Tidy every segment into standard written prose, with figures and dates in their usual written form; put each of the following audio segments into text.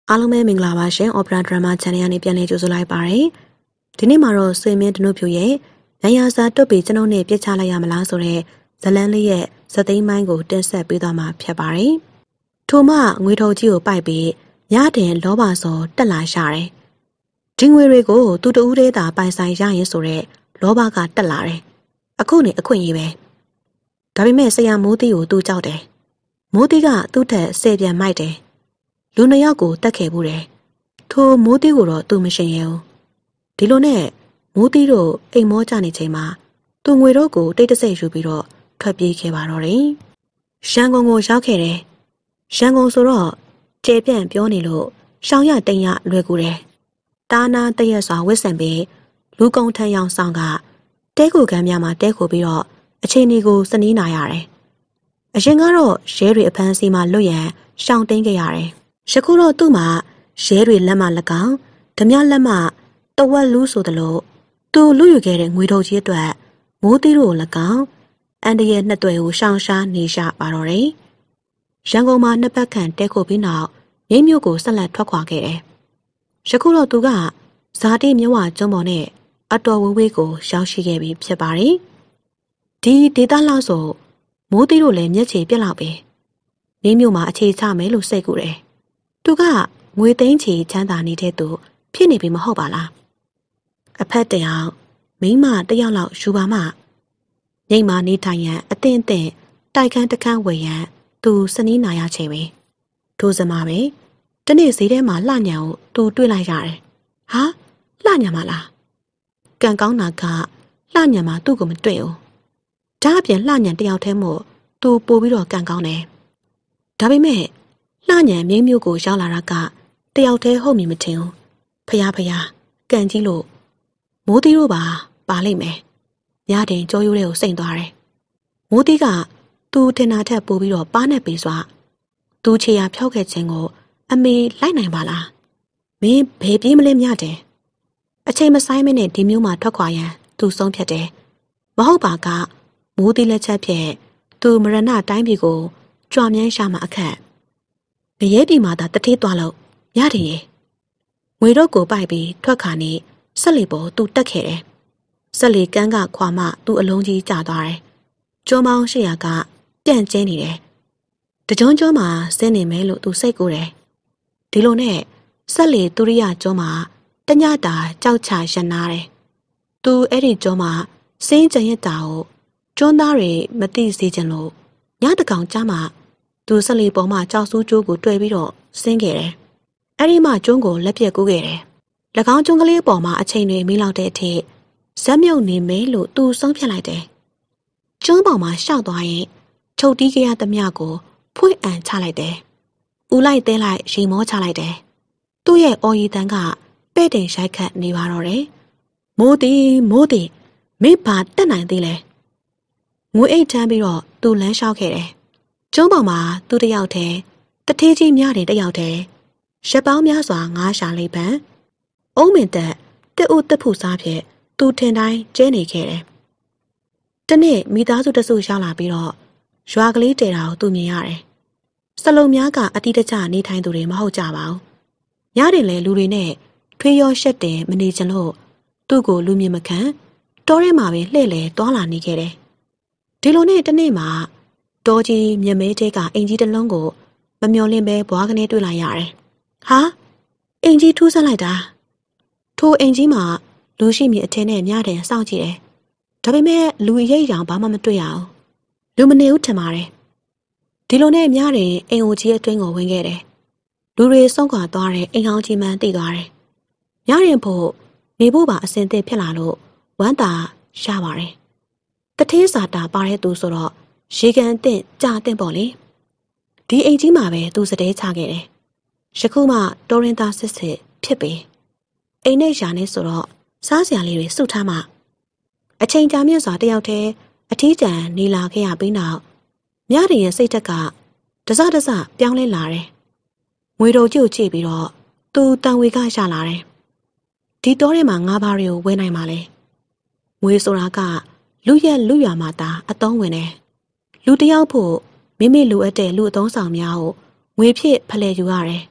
အားလုံးပဲမင်္ဂလာပါရှင် Opera Drama Channel ကနေပြန်လည်ကြိုဆိုလိုက်ပါရစေ။ဒီနေ့မှာတော့ဆွေမင်းတနုဖြူရဲ့ရန်ရာစာတွတ်ပြီးကျွန်ုပ်နဲ့ပြစ်ချလိုက်ရမလားဆိုတဲ့ဇလန်းလေးရဲ့ဇသိမ်းမိုင်းကိုတင်ဆက်ပေးသွားမှာဖြစ်ပါတယ်။ထို့မှငွေထုပ်ကြီးကိုပိုက်ပြီးညတင်လောဘစောတက်လာရှာတယ်။ဒီငွေတွေကိုသူတဦးတည်းသာပိုင်ဆိုင်ရရင်ဆိုတဲ့လောဘကတက်လာတယ်။အခုနေအခွင့်အရေးပဲ။ဒါပေမဲ့ဆရာမိုးတီကိုသူကြောက်တယ်။မိုးတီကသူ့ထက်10ပြန်မိုက်တယ်။လူနှစ်ယောက်ကိုတတ်ခဲ့ဘူးတယ်။ထိုမိုးတီကိုတော့သူမရှင်ရဲဘူး။ဒီလိုနဲ့မိုးတီတို့အိမ်မောကြနေချိန်မှာသူငွေတော့ကိုတိတ်တဆိတ်ယူပြီးတော့ထွက်ပြေးခဲ့ပါတော့တယ်။ရန်ကုန်ကိုရောက်ခဲ့တယ်။ရန်ကုန်ဆိုတော့ကျေပြန့်ပြောနေလို့ရှောင်းရတိန်ရလွယ်ကူတယ်။တာနာတရက်စွာဝစ်ဆန်ပြီးလူကုန်ထမ်းရောင်ဆောင်ကတဲခိုကမ်းများမှာတဲခိုပြီးတော့အချိန်ကြီးစနီးနာရတယ်။အရင်ကတော့ရဲတွေအဖမ်းဆီးမှလွတ်ရန်ရှောင်တိန်ခဲ့ရတယ်။ယခုတော့သူ့မှာရဲတွေလက်မ၎င်းဓမြလက်မတဝက်လူဆိုသလိုသူလူယူခဲ့တဲ့ငွေထုတ်ကြီးအတွက်မိုးသီးတို့၎င်းအန်တရဲ့နှစ်သွဲကိုရှောင်ရှားနေရှာပါတော့တယ်။ရန်ကုန်မှာနှစ်ပတ်ခန့်တဲခိုပြီးနောက်ရင်းမြို့ကိုဆက်လက်ထွက်ခွာခဲ့တယ်။ယခုတော့သူကဇာတိမြဝကျွန်းပေါ်နဲ့အတော်ဝေးဝေးကိုရောက်ရှိခဲ့ပြီဖြစ်ပါတယ်။ဒီဒေသလောက်ဆိုမိုးသီးတို့လည်းမျက်ခြေပြက်လောက်ပဲ။ရင်းမြို့မှာအခြေချမယ်လို့စိတ်ကူတယ်။သူကငွေသိန်းချီချမ်းသာနေတဲ့သူဖြစ်နေပြီမဟုတ်ပါလား။အဖက်တယောက်မိန်းမတယောက်လောက်ယူပါမှညိမ်မာနေထိုင်ရန်အသင့်တိုက်ခန်းတခန်းဝယ်ရန်သူစနီးနာရချေပဲထိုစမှာပဲတနေ့ဈေးထဲမှာလှညံကိုသူတွေ့လိုက်ရတယ်ဟာလှညံမလားကံကောင်းတာကလှညံမှာသူ့ကိုမတွေ့ဘူးဒါအပြင်လှညံတယောက်တည်းမို့သူပို့ပြီးတော့ကံကောင်းတယ်ဒါပေမဲ့လှညံမြင်းမျိုးကိုရောက်လာတာကတယောက်တည်းဟုတ်မည်မထင်ဘူးဖျားကံကြီးလို့မိုးသီးတို့ပါလိမ့်မယ်ညတင်ကြောရိုးလေးကိုစိမ့်သွားတယ်မိုးသီးကသူထင်တာထက်ပိုပြီးတော့ပါနဲ့ပေးစွာသူချေရဖြောက်ခဲ့ခြင်းကိုအမေလိုက်နိုင်ပါလားမင်းဘယ်ပြေးမလဲမြတယ်အချိန်မဆိုင်မနဲ့ဒီမျိုးမှာထွက်ခွာရန်သူဆုံးဖြတ်တယ်မဟုတ်ပါကမိုးသီးလက်ချက်ဖြင့်သူမရဏတိုင်းပြည်ကိုကြွမြန်းရှာမှအခက်ငရဲပြည်မှာသာတထေးသွားလို့ရတယ်ရေငွေတော့ကိုပိုက်ပြီးထွက်ခါနေဆက်လီပေါ်သူတက်ခဲ့တယ်ဆက်လီကန်းကခွာမှသူအလုံးကြီးကျသွားတယ်ကျောမောင်း800ကပြန့်ကျင်းနေတယ်တကြုံကျောမှာဆင်းနေမယ်လို့သူစိတ်ကူးတယ်ဒီလိုနဲ့ဆက်လီသူရိယကျောမှာတညတာကြောက်ချရနာတယ်သူအဲ့ဒီကျောမှာစင်းကြံရတာကိုကျွန်းသားတွေမသိစေချင်လို့ညတကောင်ကြားမှာသူဆက်လီပေါ်မှာကြောက်ဆူးကျိုးကိုတွေ့ပြီးတော့ဆင်းခဲ့တယ်အဲ့ဒီမှကျွန်းကိုလက်ပြက်ကူးခဲ့တယ်၎င်းကျွန်းကလေးပေါ်မှာအချိန်တွေမီးလောက်တဲ့အထိဇက်မြုပ်နေမယ်လို့သူဆုံးဖြတ်လိုက်တယ်ကျွန်းပေါ်မှာရှောက်သွားရင်ချုပ်တီးကြရသမျှကိုဖွင့်အံချလိုက်တယ်။ဦးလိုက်တဲလိုက်ရေမောချလိုက်တယ်။သူ့ရဲ့အော်ရီတန်ကပဲ့တင်ရိုက်ခတ်နေပါတော့တယ်။မိုးတီမိဘာတက်နိုင်သေးလဲ။ငွေအိတ်ထမ်းပြီးတော့သူလမ်းလျှောက်ခဲ့တယ်။ကျွန်းပေါ်မှာသူတယောက်တည်းတထေးကြီးများတယ်တယောက်တည်းရက်ပေါင်းများစွာငါးရှာလေးပန်အုံးမင်တက်တက်ဦးတက်ဖို့စားဖြစ်သူထင်တိုင်းကျဲနေခဲ့တယ်။တနေ့မိသားစုတစုရောက်လာပြီးတော့ရွာကလေးတဲတာကိုသူမြင်ရတယ်။စလုံးများကအတိတကျနေထိုင်သူတွေမဟုတ်ကြပါဘူး။ညတင်လေလူတွေနဲ့ထွေးရောရှက်တင်မနေချင်လို့သူ့ကိုလူမြင်မခံတောထဲမှာပဲလှည့်လေတွာလာနေခဲ့တယ်။ဒီလိုနဲ့တနေ့မှာတောကြီးမြမဲတဲကအင်ကြီးတစ်လုံးကိုမမျော်လင့်ပဲဘွားကနေတွေ့လိုက်ရတယ်။ဟာအင်ကြီးထူးဆန်းလိုက်တာထိုအင်ကြီးမှာလူရှိမြအထင်းနဲ့ညတင်စောင့်ကြည့်တယ်။ဒါပေမဲ့လူရိပ်ရောင်ဘာမှမတွေ့ရအောင်လူမနေဦးထင်ပါတယ်ဒီလိုနဲ့များတယ်အိမ်အိုကြီးအတွင်းကိုဝင်ခဲ့တယ်လူတွေဆုံးခွာသွားတဲ့အိမ်ဟောင်းကြီးမှန်းသိသွားတယ်ညရင်ဖို့နေဖို့ပါအစင်သစ်ဖြစ်လာလို့ဝမ်းသာရပါတယ်တထေးစာတာပါတဲ့သူဆိုတော့ရေကန်အင့်ကြာအင့်ပေါ့လေဒီအိမ်ကြီးမှာပဲသူစတဲချခဲ့တယ်ယခုမှတော်ရင်သားစစ်ဖြစ်ပြီအိမ်နဲ့ရှာနေဆိုတော့စားစရာလေးတွေစုထားမှအချိန်ကြာမြင့်စွာတယောက်တည်းအထီးကျန်နေလာခဲ့ရပြီးနောက်မြရည်ရဲ့စိတ်ဓာတ်ကတစပြောင်းလဲလာတယ်။ငွေတော်ကျုပ်ကြည့်ပြီးတော့သူတန်ဝေကရလာတယ်။ဒီတောထဲမှာငါးပါးတွေကိုဝယ်နိုင်ပါလေ။ငွေဆိုတာကလူရက်လူရွာမှာသာအသုံးဝင်တယ်။လူတယောက်ဖို့မိမိလိုအပ်တဲ့လူအသုံးဆောင်များကိုငွေဖြင့်ဖလှယ်ယူရတယ်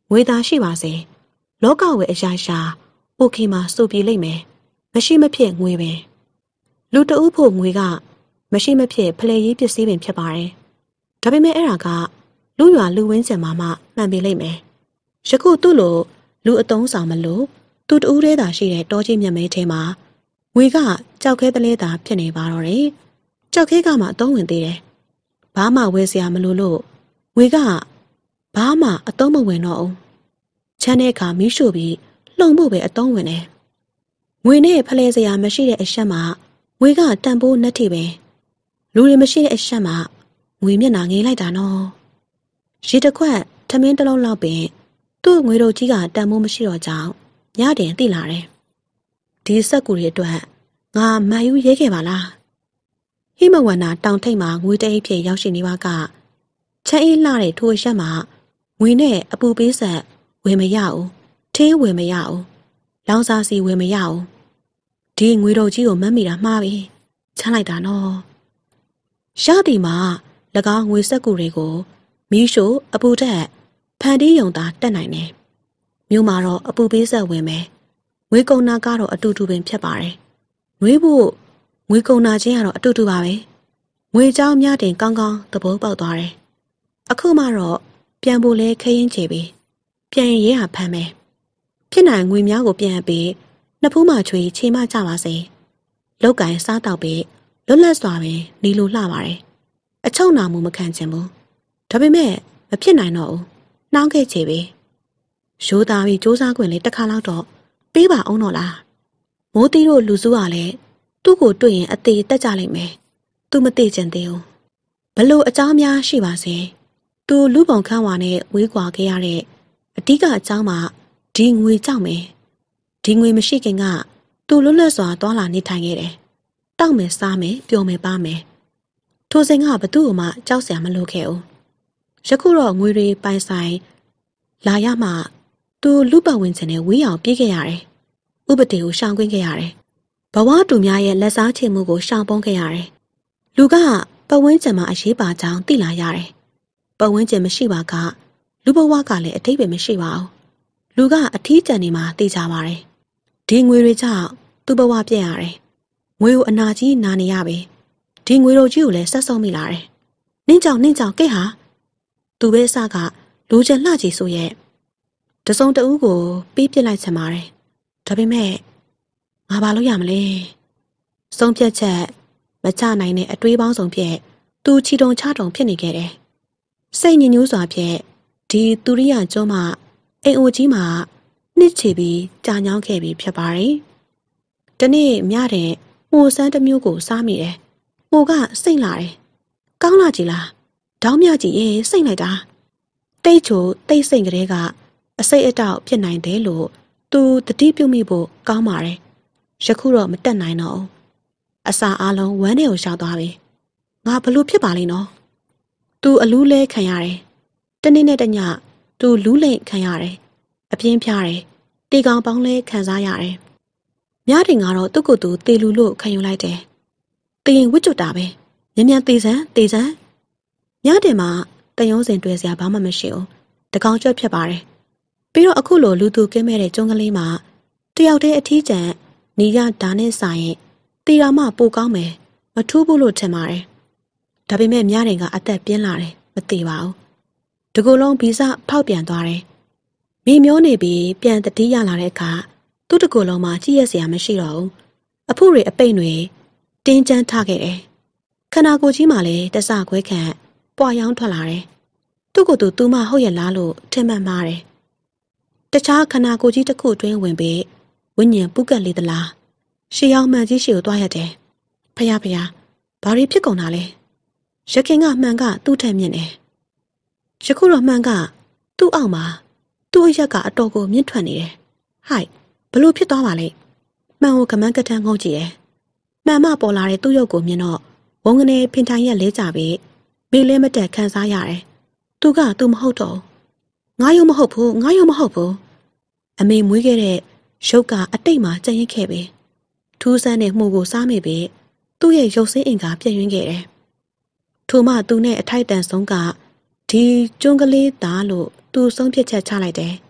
ငွေသားရှိပါစေလောကဝယ်အရာရှာโอเคမှာစိုးပြေးလိမ့်မယ်မရှိမဖြစ်ငွေပင်လူတဦးဖို့ငွေကမရှိမဖြစ်ဖလှယ်ရေးပစ္စည်းပင်ဖြစ်ပါတယ်ဒါပေမဲ့အဲ့ဒါကလူရွာလူဝင်းကျင်မှာမှမှန်ပေလိမ့်မယ်ယခုသူ့လိုလူအတုံးဆောင်မလို့သူတဦးတည်းသာရှိတဲ့တောကြီးမြတ်မဲထဲမှာငွေကကြောက်ခဲတလဲတာဖြစ်နေပါတော့တယ်ကြောက်ခဲကမှအတုံးဝင်သေးတယ်ဘာမှဝယ်စရာမလိုလို့ငွေကဘာမှအတုံးမဝင်တော့ဘူးချမ်းတဲ့အခါမီးရှို့ပြီးလှုံဖို့ပဲအတုံးဝင်တယ်ငွေနဲ့ဖလဲစရာမရှိတဲ့အရှက်မှာငွေကတန်ဖိုးနှက်ထိပဲလူတွေမရှိတဲ့အရှက်မှာငွေမျက်နှာငေးလိုက်တာနော်ရေတစ်ခွက်ထမင်းတစ်လုံးလောက်ပင်သူ့ငွေတို့ကြီးကတန်ဖိုးမရှိတော့ကြောင်းညတင်သိလာတယ်ဒီစက်ကူတွေအတွက်ငါမယူရဲခဲ့ပါလားဟိမဝန္နာတောင်ထိပ်မှာငွေတအိတ်ဖြစ်ရောက်ရှိနေပါကချမ်းအေးလှတဲ့ထိုအရက်မှာငွေနဲ့အပူပေးဆက်ဝယ်မရဘူးထင်းဝယ်မရဘူးလောင်စာစီဝယ်မရဘူးဒီငွေတို့ကြီးကိုမမ်းမိတာမှားပြီချမ်းလိုက်တာနော်ရသည်မှာ၎င်းငွေစက်ကူတွေကိုမီးရှို့အပူတက်ဖန်တီးယုံသာတက်နိုင်တယ်မြို့မှာတော့အပူပေးဆက်ဝင်မယ်ငွေကုန်နာကတော့အတူတူပင်ဖြစ်ပါတယ်ငွေဖို့ငွေကုန်နာချင်းကတော့အတူတူပါပဲငွေเจ้าများတင်ကောင်းကောင်းသဘောပေါက်သွားတယ်အခုမှတော့ပြန်ဖို့လဲခရင်ချေပြီပြန်ရဲဟာဖမ်းမယ်ဖြစ်နိုင်ငွေများကိုပြန်ပြီးနှစ်ဖူးမှချွေချိန်မကြပါစေလောက်ကင်စားတော့ပြီးလွတ်လပ်စွာပင်နေလိုလှပါတယ်အချုံနာမှုမခံချင်ဘူးဒါပေမဲ့မဖြစ်နိုင်တော့ဘူးနှောင်းခဲ့ချေပြီရိုးသားပြီးစူးစမ်းခွင့်လေးတစ်ခါလောက်တော့ပေးပါအောင်တော့လားမိုးတီးတို့လူစုကလည်းသူ့ကိုတွေ့ရင်အသေးတက်ကြလိမ့်မယ်သူမသိချင်သေးဘူးဘလို့အကြောင်းများရှိပါစေသူလူပုံခန့်ဝါနဲ့ဝေးကွာခဲ့ရတဲ့အဓိကအကြောင်းမှာဒီငွေကြောက်မယ်ဒီငွေမရှိခင်ကသူလွတ်လပ်စွာသွားလာနေထိုင်ခဲ့တယ်တောက်မယ်စားမယ်ပျော်မယ်ပါမယ်ထိုစဉ်ကဘသူ့မှကြောက်စရာမလိုခဲ့ဘူးယခုတော့ငွေတွေပိုင်ဆိုင်လာရမှသူလူပတ်ဝန်းကျင်နဲ့ဝေးအောင်ပြေးခဲ့ရတယ်ဥပဒေကိုရှောင်ကွင်းခဲ့ရတယ်ဘဝတူများရဲ့လက်စားချေမှုကိုရှောင်ပုန်းခဲ့ရတယ်လူကပတ်ဝန်းကျင်မှာအရေးပါကြောင်းသိလာရတယ်ပတ်ဝန်းကျင်မရှိပါကလူဘဝကလည်းအထိပ္ပယ်မရှိပါဘူးလူကအထီးကျန်နေမှာသိကြပါတယ်ဒီငွေတွေကြောင့်သူ့ဘဝပြည့်ရတယ်ငွေကိုအနာကြီးနာနေရပြီဒီငွေတို့ကြီးကိုလည်းဆက်ဆုံးမိလာတယ်နင့်ကြောင့်ကဲဟာသူပဲအစကလူချင်လှကြီးဆိုရဲ့တစုံတဦးကိုပေးပစ်လိုက်ချင်ပါတယ်ဒါပေမဲ့ငါဘာလို့ရမလဲဆုံးဖြတ်ချက်မချနိုင်တဲ့အတွေးပေါင်းစုံဖြင့်သူချီတုံချတုံဖြစ်နေခဲ့တယ်စိတ်ညစ်ညူးစွာဖြင့်ဒီသူရိယကျွန်းမှာအိမ်အိုကြီးမှာနှစ်ချီပြီးကြာညောင်းခဲ့ပြီးဖြစ်ပါတယ်။ဒီနေ့ညတဲ့မှုဆန်းတစ်မျိုးကိုစားမိတယ်။မှုကစိတ်လာတယ်။ကောင်းလာကြည်လား။ဒေါင်းမြကြီးရဲ့စိတ်လိုက်တာ။တိတ်ချိုတိတ်စိတ်ကလေးကအစိတ်အတောက်ဖြစ်နိုင်တယ်လို့သူတတိပြုမိဖို့ကောင်းပါတယ်။ယခုတော့မတက်နိုင်တော့ဘူး။အစာအလုံးဝမ်းထဲကိုရှောက်သွားပြီ။ငါဘလို့ဖြစ်ပါလိမ့်နော်။သူအလူးလဲခံရတယ်။တနေ့နဲ့တညသူလူးလိမ့်ခံရတယ်။အပြင်းပြားတယ်။တေကောင်ပေါင်းလဲခံစားရတယ်။ညတင်ကတော့သူ့ကိုယ်သူတေလူလို့ခံယူလိုက်တယ်။တေရင်ဝစ်ကျွတ်တာပဲ။မြန်မြန်တေစမ်း။ညတင်မှာတယုံစင်တွေ့စရာဘာမှမရှိဘူး။တကောင်ကျွတ်ဖြစ်ပါတယ်။ပြီးတော့အခုလိုလူသူကင်းမဲ့တဲ့ကျုံကလေးမှာတယောက်တည်းအထီးကျန်နေရဓာနဲ့ဆိုင်ရင်တေရာမပိုကောင်းမယ်မထူးဘူးလို့ထင်ပါတယ်။ဒါပေမဲ့ညတင်ကအသက်ပြင်းလာတယ်မသေးပါဘူး။တကူလုံးဗီဇဖောက်ပြန်သွားတယ်။မိမျောနေပြီးပြန်တတိရလာတဲ့အခါသူ့တကူလုံးမှာကြည့်ရစရာမရှိတော့ဘူး။အဖို့တွေအပိတ်တွေတင်းကျန်းထခဲ့တယ်။ခန္ဓာကိုယ်ကြီးမှလည်းတဆခွဲခန့်ပွာရောင်းထွက်လာတယ်။သူ့ကိုယ်သူမဟုတ်ရလားလို့ထင်မှတ်မှားတယ်။တခြားခန္ဓာကိုယ်ကြီးတစ်ခုအတွင်းဝင်ပြီးဝိညာဉ်ပုကက်လေးသလားရှေးအောင်မှန်ကြီးရှေ့ကိုတွားရတယ်။ဖယားဘာတွေဖြစ်ကုန်တာလဲ။ရခင်ကမှန်ကသူ့ထက်မြင့်တယ်။ယခုတော့မှန်ကသူ့အောက်မှာသူ့အရက်ကအတော်ကိုမြင့်ထွက်နေတယ်။ဟိုက်ဘလို့ဖြစ်သွားပါလဲ။မှန်ကိုကမန်းကထန်းငုံကြည့်တယ်။မှန်မပေါ်လာတဲ့သူ့ရုပ်ကိုမြင်တော့ဝုန်းကနေဖင်ထိုင်ရက်လဲကြပြီးမေးလဲမတက်ခံစားရတယ်။သူမဟုတ်တော့ငါယုံမဟုတ်ဘူး။အမေမွေးခဲ့တဲ့ရုပ်ကအတိတ်မှာကြံ့ရစ်ခဲ့ပြီ။ထူးဆန်းတဲ့မှုကိုစားမိပြီးသူ့ရဲ့ရုပ်ဆင်းအင်္ဂါပြည့်ရင်းခဲ့တယ်။ထို့မှသူနဲ့အထိုက်တန်ဆုံးကဒီကျွန်းကလေးသားလို့သူဆုံးဖြတ်ချက်ချလိုက်တယ်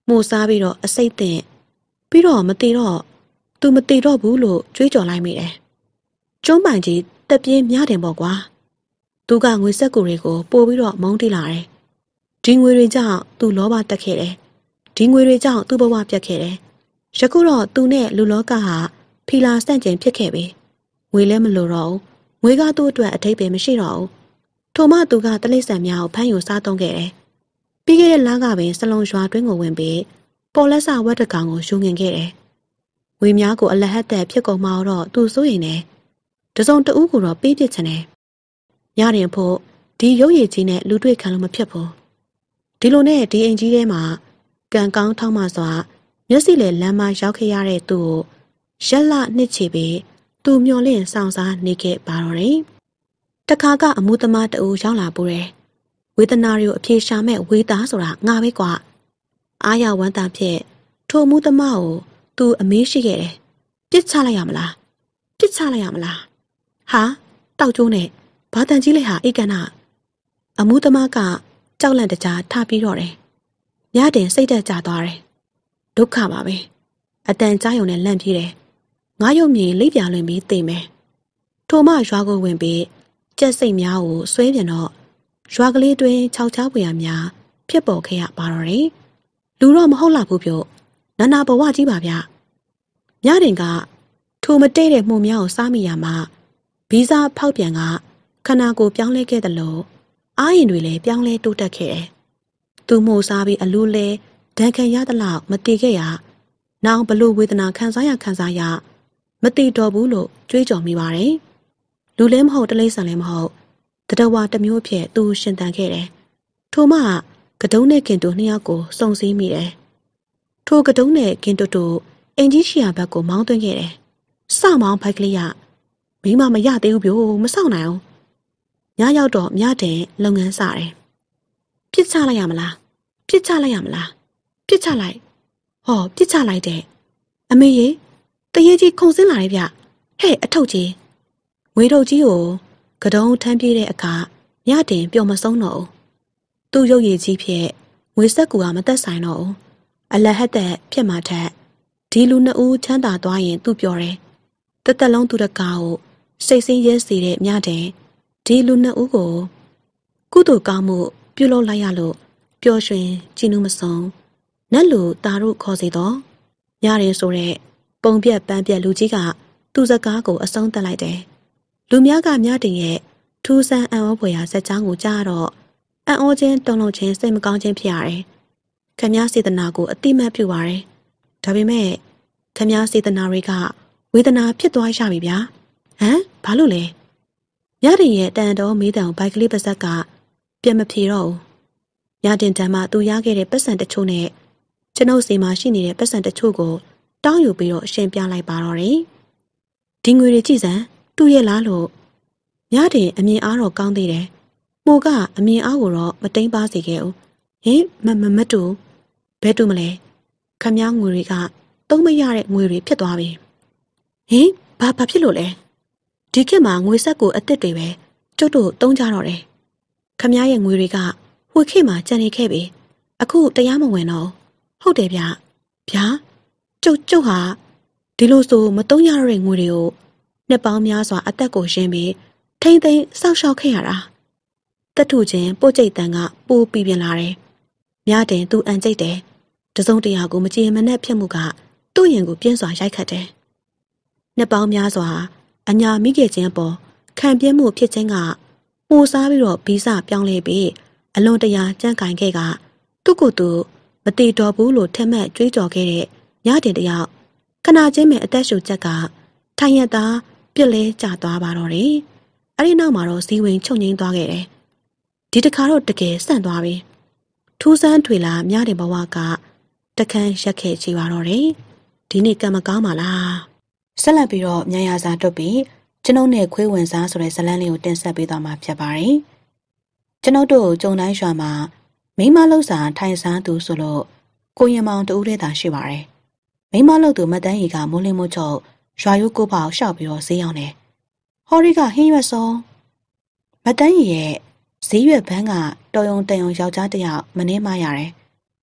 မိုးစားပြီးတော့အစိတ်တင်ပြီးတော့မတည်တော့သူမတည်တော့ဘူးလို့ကြွေးကြော်လိုက်မိတယ်။ကျွန်းပိုင်ကြီးတက်ပြင်းများတယ်ပေါ့ကွာ။သူကငွေစက်ကူတွေကိုပို့ပြီးတော့မုန်းတိလာတယ်။ဒီငွေတွေကြောင့်သူလောဘတက်ခဲ့တယ်။ဒီငွေတွေကြောင့်သူ့ဘဝပြတ်ခဲ့တယ်။ယခုတော့သူနဲ့လူလောကဟာဖီလာဆန့်ကျင်ဖြစ်ခဲ့ပြီ။ငွေလည်းမလိုတော့ဘူး။ငွေကသူ့အတွက်အထိပ္ပယ်မရှိတော့ဘူး။ထို့မှသူကတလိษံများကိုဖမ်းယူစားသုံးခဲ့တယ်။ပြီးခဲ့တဲ့လကပင်စလုံးရွာတွင်းကိုဝင်ပြီးပေါ်လက်စဝတ်တကောင်ကိုယူငင်ခဲ့တယ်။ငွေများကိုအလဟတ်သက်ဖြစ်ကုန်မှတော့သူစိုးရင်လည်းတစုံတဦးကိုတော့ပေးပစ်ချင်တယ်။ညရင်ဖို့ဒီရုပ်ရည်ကြီးနဲ့လူတွေ့ခံလို့မဖြစ်ဘူး။ဒီလိုနဲ့ဒီအိမ်ကြီးထဲမှာကံကောင်းထောက်မှစွာမျက်စိလေလမ်းမရောက်ခဲ့ရတဲ့သူကိုရက်လနှစ်ချီပြီးသူမျောလင့်ဆောင်စားနေခဲ့ပါတော့တယ်။တခါကအမှုသမားတအူရောက်လာပူတယ်။ဝေဒနာတွေကိုအပြေရှာမဲ့ဝေသားဆိုတာငါပဲကွာ။အားရဝမ်းသာဖြင့်ထိုမှုသမားကိုသူအမေးရှိခဲ့တယ်။ပြစ်ချလိုက်ရမလား။ပြစ်ချလိုက်ရမလား။ဟာတောက်ကျိုးနဲ့ဘာတန်ကြီးလိုက်ဟာအိတ်ကနာအမှုသမားကကြောက်လန့်တကြားထပြီးတော့တယ်။ညတင်စိတ်တက်ကြသွားတယ်။ဒုက္ခပါပဲ။အတန်ကြားယုံနဲ့လန့်ပြေးတယ်။ငါရုံမြေလိပ်ပြလွင်ပြီးသိမယ်။ထိုမှရွာကိုဝင်ပြီးကြက်စိတ်များကိုဆွဲပြန်တော့ရွာကလေးတွင်ခြောက်ချားပွေရများဖြစ်ပေါ်ခဲ့ရပါတော့တယ်။လူတော့မဟုတ်လားဘူးပြောနာနာဘဝကြီးပါဗျ။ညတင်ကထိုမတည့်တဲ့မှုများကိုစားမိရမှာဗီဇဖောက်ပြန်ကခန္ဓာကိုယ်ပြောင်းလဲခဲ့တယ်လို့အားရင်တွေလည်းပြောင်းလဲတိုးတက်ခဲ့တယ်။သူမှုစားပြီးအလူလဲဒဏ်ခံရသလောက်မတည်ခဲ့ရ။နောက်ဘလို့ဝေဒနာခံစားရမတည်တော့ဘူးလို့ကြွေးကြော်မိပါတယ်။လူလည်းမဟုတ်တလိษံလည်းမဟုတ်တတဝါတစ်မျိုးဖြစ်သူရှင်သန်ခဲ့တယ်။ထိုမှကတုံးနဲ့ကင်တူနှစ်ယောက်ကိုစုံစည်းမိတယ်။ထိုကတုံးနဲ့ကင်တူတို့အင်ကြီးရှိရာဘက်ကိုမောင်းသွင်းခဲ့တယ်။စမောင်းဖိုက်ကလေးရမိမမရသေးဘူးပြို့မဆောင်နိုင်အောင်ညရောက်တော့ညတင်လုပ်ငန်းစတယ်ပြစ်ချလိုက်ရမလားပြစ်ချလိုက်ရမလားပြစ်ချလိုက်ဟောပြစ်ချလိုက်တဲ့အမေရေတရေကြီးခုန်ဆင်းလာတယ်ဗျဟဲ့အထုပ်ကြီးငွေထုတ်ကြီးကိုကတုံးထမ်းပြေးတဲ့အခါညတင်ပျော်မဆုံးတော့ဘူးသူ့ရုပ်ရည်ကြီးဖြစ်ငွေဆက်ကူကမသက်ဆိုင်တော့ဘူးအလဟတ်သက်ဖြစ်မှထက်ဒီလူနှစ်ဦးချမ်းသာသွားရင်သူပြောတယ်တသက်လုံးသူတကားကိုစိတ်ဆင်းရဲစေတဲ့ညတင်ဒီလူနှစ်ဦးကိုကုသိုလ်ကောင်းမှုပြုလုပ်လိုက်ရလို့ပျော်ရွှင်ကြည်နူးမဆုံးနတ်လူတာတို့ခေါ်စေတော့ညရင်ဆိုတဲ့ပုံပြက်ပန်းပြက်လူကြီးကသူ့စကားကိုအဆုံးသတ်လိုက်တယ်လူများကညတင်ရဲ့ထူးဆန်းအံ့ဩဖွယ်ရာဇက်ကြောင်းကိုကြားတော့အံ့ဩခြင်းတုန်လှုပ်ခြင်းစိတ်မကောင်းခြင်းဖြစ်ရတယ်ခမည်းစေတနာကိုအတိမတ်ပြုပါတယ်ဒါပေမဲ့ခမည်းစေတနာတွေကဝေဒနာဖြစ်သွားရပြီဗျာဟမ်ဘာလို့လဲညတင်ရဲ့တန်တော်မေးတံဘိုက်ကလေးပါဇက်ကပြတ်မဖြေတော့ဘူးညတင်တံမှသူရခဲ့တဲ့ပတ်စံတချို့နဲ့ကျွန်ုပ်စီမှာရှိနေတဲ့ပတ်စံတချို့ကိုတောင်းယူပြီးတော့ရှင်းပြလိုက်ပါတော့တယ်ဒီငွေတွေကြည့်စမ်းသူ့ရဲ့လားလို့ညတင်အမြင်အားတော့ကောင်းသေးတယ်မိုးကအမြင်အားကိုတော့မတိမ်ပါစေခဲ့ဘူးဟင်မတူဘဲတူမလဲခမည်းငွေတွေကသုံးမရတဲ့ငွေတွေဖြစ်သွားပြီဟင်ဘာဖြစ်လို့လဲဒီခေတ်မှာငွေဆက်ကိုအစ်စ်တွေပဲကျုပ်တို့သုံးကြတော့တယ်ခမည်းရဲ့ငွေတွေကဟိုခေတ်မှာကျန်နေခဲ့ပြီအခုတရားမဝင်တော့ဟုတ်တယ်ဗျကျုပ်ဟာဒီလိုဆိုမသုံးရတဲ့ငွေတွေကိုနှစ်ပေါင်းများစွာအသက်ကိုရှင်းပြီးထိမ့်သိမ်းစောက်ရှောက်ခဲ့ရတာတထုချင်းပို့ကျိတ်တန်ကပိုးပြီးပြင်လာတယ်မြားတင်သူအန်ကျိတ်တယ်တစုံတရာကိုမကြည်မနဲ့ဖြစ်မှုကသူ့ရင်ကိုပြင်းစွာရိုက်ခတ်တယ်နှစ်ပေါင်းများစွာအညာမိခဲ့ခြင်းပေါ်ခံပြင်းမှုဖြစ်ခြင်းကမှုစားပြီးတော့ဗီဇပြောင်းလဲပြီးအလွန်တရာကြမ်းကင်ခဲ့ကသူ့ကိုယ်သူမတည်တော်ဘူးလို့ထက်မှတ်ကြွေးကြော်ခဲ့တဲ့ညတင်တယောက်ခဏချင်းပဲအသက်ရှူချက်ကထိုင်ရသားပြစ်လဲကျသွားပါတော့တယ်အဲ့ဒီနောက်မှာတော့ဇီဝင်ချုပ်ငိမ့်သွားခဲ့တယ်ဒီတခါတော့တကယ်ဆန့်သွားပြီထူးဆန်းထွေလာမြတဲ့ဘဝကတခန်းရက်ခဲ့ချီပါတော့တယ်ဒီနေ့ကံမကောင်းပါလားဆက်လက်ပြီးတော့မြန်ရစာတွတ်ပြီးကျွန်ုပ်နဲ့ခွေးဝင်စားဆိုတဲ့ဇလန်းလေးကိုတင်ဆက်ပေးသွားမှာဖြစ်ပါတယ်ကျွန်ုပ်တို့ကြုံတိုင်းရွာမှာမိမလောက်စာထိုင်စားသူဆိုလို့ကိုရင်မောင်တူးတဲ့တာရှိပါတယ်မိမလောက်သူမတန်းရီကမိုးလင်းမိုးချုပ်ရွာရိုးကိုပေါရှောက်ပြီးတော့ဈေးရောက်နေဟော်ရီကဟင်းရွက်စောမတန်းရီရဲ့ဈေးရွက်ဘန်းကတော်ယုံတန်ယုံယောက်ျားတစ်ယောက်မနှဲမရတယ်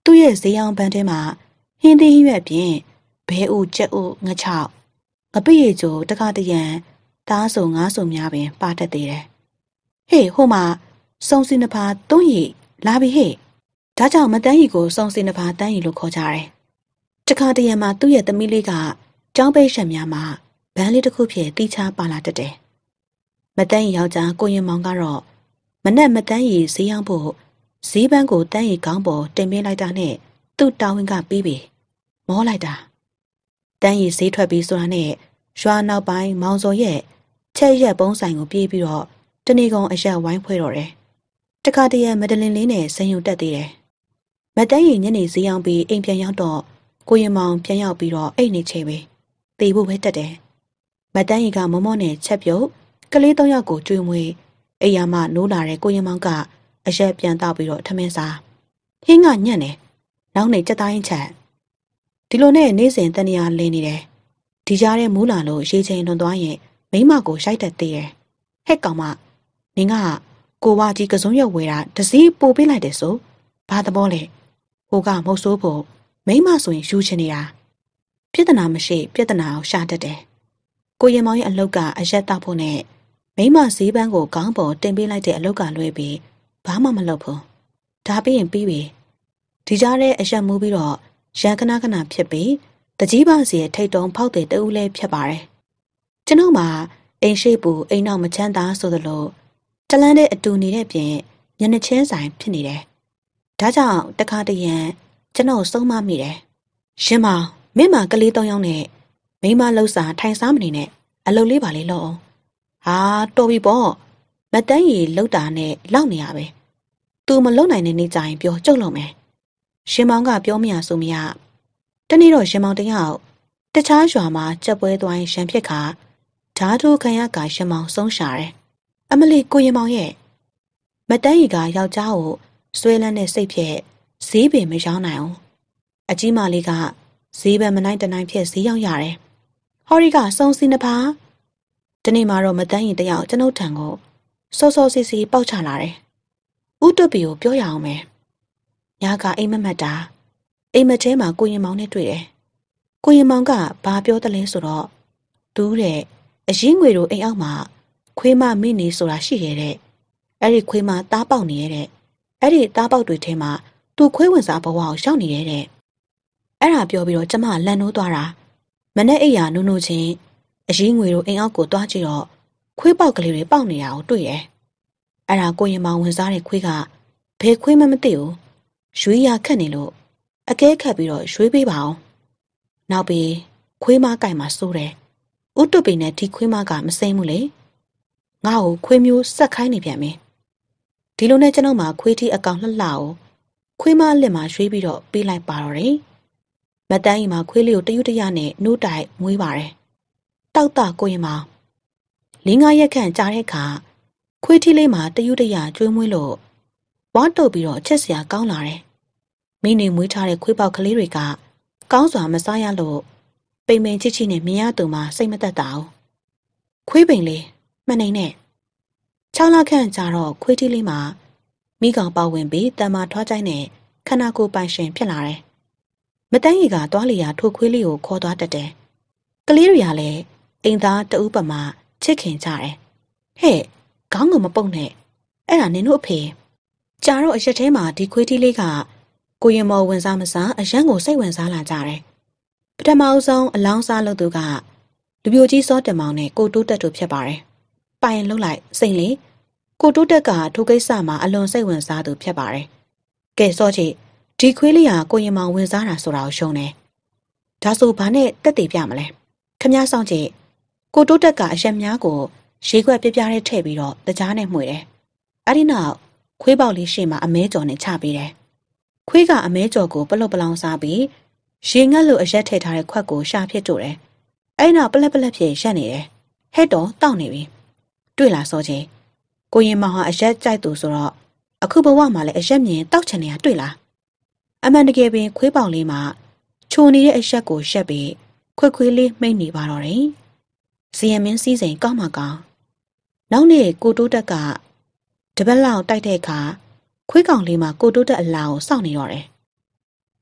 သူ့ရဲ့ဈေးရောင်းပန်းထဲမှာဟင်းသီးဟင်းရွက်ပြင်ဘဲဥကြက်ဥငချောက်ငပိရီကျိုတခါတရံသားစုံငါးစုံများပင်ပါတတ်သေးတယ်ဟေးဟိုမှာစုံစီနှဖာတွန်းရီလာပြီဟေ့ဒါကြောင့်မတန်းရီကိုစုံစီနှဖာတန်းရီလို့ခေါ်ကြတယ်တခါတရံမှာသူ့ရဲ့သမီးလေးကကျောင်းပိတ်ရှက်များမှာဘန်းလေးတစ်ခုဖြင့်တီးခြားပါလာတတ်တယ်မတန်းရီယောက်ျားကိုရင်မောင်ကတော့မနဲ့မတန်းရီဈေးရောင်းဖို့ဈေးပန်းကိုတန်းရီကောင်းပေါ်တင်ပေးလိုက်တာနဲ့သူ့တာဝန်ကပြီးပြီမောလိုက်တာတန်းရီဈေးထွက်ပြီးဆိုတာနဲ့ရွာနောက်ပိုင်းမောင်စောရဲ့ချက်ရက်ပုံးဆိုင်ကိုပြေးပြီးတော့တနေကုန်အရက်ဝိုင်းဖွဲ့တော့တယ်တခါတရံမဒလင်လေးနဲ့ဆင်ယူတက်သေးတယ်မတန်းရီညနေဈေးရောင်းပြီးအိမ်ပြန်ရောက်တော့ကိုရင်မောင်ပြန်ရောက်ပြီးတော့အိတ်နေချေပဲတေဖို့ပဲတက်တယ်မတန်းရီကမမောနဲ့ချက်ပြုတ်ကလေး၃ယောက်ကိုကျွေးမွေးအိယာမနိုးလာတဲ့ကိုရင်မောင်ကအရက်ပြန်တောက်ပြီးတော့ထမင်းစားဟင်းကညံ့တယ်နောက်နေကြက်သားရင်ချက်ဒီလိုနဲ့နေ့စဉ်တနေရာလင်းနေတယ်ဒီကြားထဲမူးလာလို့ရေချိန်လွန်သွားရင်မိမကိုရိုက်တက်သေးတယ်ဟဲ့ကောင်မနင်ကကိုဝါကြီးကစုံရွက်ဝဲတာတစည်းပို့ပေးလိုက်တယ်ဆိုဘာသဘောလဲဟိုကမဟုတ်ဆိုးဖို့မိမဆိုရင်ယူချင်နေတာပြဿနာမရှိပြဿနာကိုရှာတတ်တယ်ကိုရင်မောင်ရဲ့အလုတ်ကအရက်တောက်ဖို့နဲ့မိမဈေးပန်းကိုခေါင်းပေါ်တင်ပေးလိုက်တဲ့အလုတ်ကလွဲပြီးဘာမှမလုပ်ဘူးဒါပြီးရင်ပြီးပြီဒီကြားထဲအရက်မူးပြီးတော့ရန်ခဏခဏဖြစ်ပြီးတကြီးပါစီရဲ့ထိတ်တုံးဖောက်တဲ့တူးလဲဖြစ်ပါတယ်ကျွန်တော်မှအိမ်ရှိပူအိမ်နောက်မချမ်းသာဆိုသလိုတလန်းတဲ့အတူနေတဲ့ပြင်ညနေချင်းဆိုင်ဖြစ်နေတယ်ဒါကြောင့်တခါတရံကျွန်တော်ဆုံးမမိတယ်ရှင်မမင်းမကလေး၃ယောက်နဲ့မိမလှုပ်စာထိုင်စားမနေနဲ့အလုပ်လေးပါလေလို့ဟာတော်ပြီပေါ့မတန်းရီလှုပ်တာနဲ့လောက်နေရပဲသူမလုံနိုင်တဲ့နေကြရင်ပြောကြုတ်လို့မယ်ရှင်မောင်ကပြောမရဆိုမရတနေ့တော့ရှင်မောင်တယောက်တခြားရွာမှာကြက်ပွဲသွားရင်ရှမ်းဖြစ်ခါဓာတုခံရကရှင်မောင်ဆုံးရှာတယ်အမလီကိုရင်မောင်ရဲ့မတန်းရီကယောက်ျားကိုဆွဲလန်းတဲ့စိတ်ဖြင့်ဈေးပင်မရောင်းနိုင်အောင်အကြီးမလေးကဈေးပင်မနိုင်တနိုင်ဖြစ်ဈေးရောက်ရတယ်ဟော်ရီကစုံစီနှဖာဒီနေ့မှာတော့မတန်းရီတယောက်ကျွန်ုပ်ထံကိုစောစောစီစီပေါက်ချလာတယ်ဥတုပီကိုပြောရအောင်မယ်ညကအိမ်မက်မက်တာအိမ်မက်ထဲမှာကိုရင်မောင်နဲ့တွေ့တယ်ကိုရင်မောင်ကဘာပြောတလဲဆိုတော့တူးတဲ့အရင်ငွေတို့အိမ်အောက်မှာခွေးမမိနေဆိုတာရှိရတဲ့အဲ့ဒီခွေးမသားပေါက်နေရတဲ့အဲ့ဒီသားပေါက်တွေထဲမှာသူခွေးဝင်စားဘဝကိုရောက်နေရတဲ့အဲ့ဒါပြောပြီးတော့ကျမလန်နိုးသွားတာမနဲ့အိယာနုံနုံချင်းအရင်ငွေတို့အိမ်အောက်ကိုတွားကြည့်တော့ခွေးပေါက်ကလေးတွေပေါက်နေတာကိုတွေ့တယ်အဲ့ဒါကိုရင်မောင်ဝင်စားတဲ့ခွေးကဘယ်ခွေးမှမသိဘူးရွေးရခက်နေလို့အကဲခတ်ပြီးတော့ရွေးပေးပါအောင်နောက်ပြီးခွေးမကိုင်မှာစိုးတယ်ဥတုပီနဲ့ဒီခွေးမကမစိမ့်ဘူးလေငါ့ကိုခွေးမျိုးဆက်ခိုင်းနေပြန်ပြီဒီလိုနဲ့ကျွန်တော်မှခွေးထီအကောင်လှလှကိုခွေးမလက်မှာရွှေးပြီးတော့ပေးလိုက်ပါတော့တယ်မတန်းကြီးမှာခွေးလေးကိုတရွတ်တရနဲ့နိုးတိုက်မွေးပါတယ်တောက်တာကိုရင်မောင်၄-၅ရက်ခန့်ကြာတဲ့အခါခွေးထီလေးမှာတရွတ်တရကျွေးမွေးလို့ဝါတုတ်ပြီးတော့ချက်စရာကောင်းလာတယ်မိနေမွေးထားတဲ့ခွေးပေါက်ကလေးတွေကကောင်းစွာမစားရလို့ပိန်ပိန်ချစ်ချစ်နဲ့မြင်ရသူမှစိတ်မသက်သာဘူးခွေးပိန်လေးမှန်နေနဲ့6 လခန့်ကြာတော့ခွေးထီးလေးမှာမိကောင်ပေါဝင်ပြီးတန်မာထွားကြိုင်းနဲ့ခန္ဓာကိုယ်ပိုင်ရှင်ဖြစ်လာတယ်မတန်းရီကသွားလျာထိုခွေးလေးကိုခေါ်သွားတတ်တယ်ကလေးတွေကလည်းအိမ်သားတဦးပမာချစ်ခင်ကြတယ်ဟဲ့ခေါင်းကမပုတ်နဲ့အဲ့ဒါနင်တို့အဖေကြာတော့အရက်ထဲမှာဒီခွေးထီးလေးကကိုရင်မော်ဝင်စားမစားအရန်ကိုစိတ်ဝင်စားလာကြတယ်ပထမအဆုံးအလောင်းစားလုပ်သူကလူပြိုကြီးစောတင်မောင်နဲ့ကိုတိုးတက်တို့ဖြစ်ပါတယ်ပိုင်လှုပ်လိုက်စိတ်လေးကိုတိုးတက်ကထိုကိစ္စမှာအလွန်စိတ်ဝင်စားသူဖြစ်ပါတယ်ကဲစောချီဒီခွေးလေးဟာကိုရင်မောင်ဝင်စားတာဆိုတာကိုရှုံးတယ်ဒါဆိုဘာနဲ့တက်တည်ပြမလဲခမည်းဆောင်ကြည့်ကိုတိုးတက်ကအရက်များကိုရေခွက်ပြပြတဲ့ထည့်ပြီးတော့တကြားနဲ့မှွေတယ်အဲ့ဒီနောက်ခွေးပေါက်လေးရှေ့မှာအမဲကြော်နဲ့ချပေးတယ်ခွေးကအမဲကြော်ကိုပလုတ်ပလောင်စားပြီးရေငတ်လို့အရက်ထည့်ထားတဲ့ခွက်ကိုရှာဖြစ်တို့တယ်အဲ့နောက်ပလက်ပလက်ဖြစ်ရက်နေတယ်ဟဲ့တော့တောက်နေပြီတွေ့လားစောချင်းကိုရင်မောင်ဟာအရက်ကြိုက်သူဆိုတော့အခုဘဝမှာလည်းအရက်မြင်တောက်ချင်နေတာတွေ့လားအမှန်တကယ်ပင်ခွေးပေါင်လေးမှာချိုနေတဲ့အရက်ကိုရှက်ပြီးခွေးလေးမှိတ်နေပါတော့တယ်ဇီယမင်းစည်းစိမ်ကောင်းမှကောင်းနောက်နေ့ကိုတိုးတက်ကတပတ်လောက်တိုက်တဲ့အခါခွေးကောင်လေးမှာကိုတိုးတက်အလာကိုစောင့်နေတော့တယ်